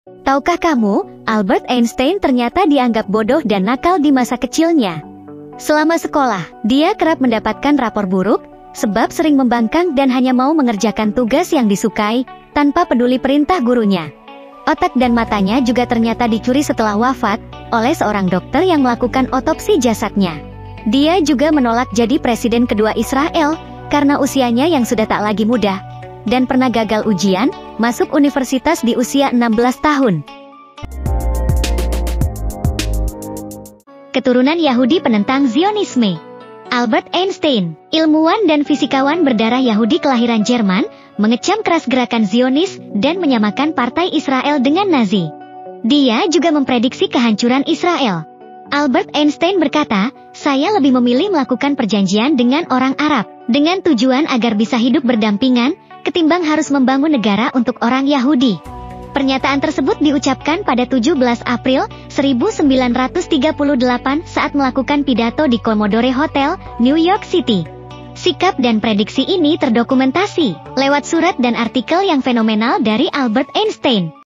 Tahukah kamu, Albert Einstein ternyata dianggap bodoh dan nakal di masa kecilnya. Selama sekolah, dia kerap mendapatkan rapor buruk, sebab sering membangkang dan hanya mau mengerjakan tugas yang disukai, tanpa peduli perintah gurunya. Otak dan matanya juga ternyata dicuri setelah wafat, oleh seorang dokter yang melakukan otopsi jasadnya. Dia juga menolak jadi presiden kedua Israel, karena usianya yang sudah tak lagi muda, dan pernah gagal ujian, masuk universitas di usia 16 tahun. Keturunan Yahudi penentang Zionisme. Albert Einstein, ilmuwan dan fisikawan berdarah Yahudi kelahiran Jerman, mengecam keras gerakan Zionis dan menyamakan partai Israel dengan Nazi. Dia juga memprediksi kehancuran Israel. Albert Einstein berkata, "Saya lebih memilih melakukan perjanjian dengan orang Arab, dengan tujuan agar bisa hidup berdampingan, ketimbang harus membangun negara untuk orang Yahudi." Pernyataan tersebut diucapkan pada 17 April 1938 saat melakukan pidato di Commodore Hotel, New York City. Sikap dan prediksi ini terdokumentasi lewat surat dan artikel yang fenomenal dari Albert Einstein.